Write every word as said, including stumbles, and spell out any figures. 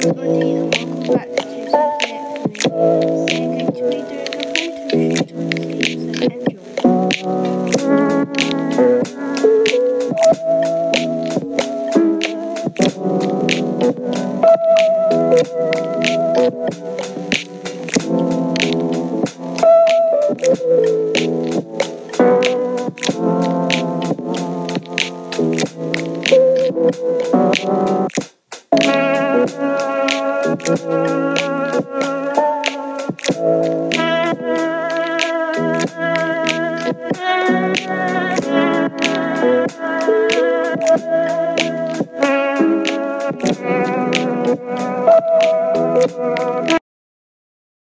everybody and welcome back to Sophia X. We're going to be doing a photo shoot on Steam, so enjoy.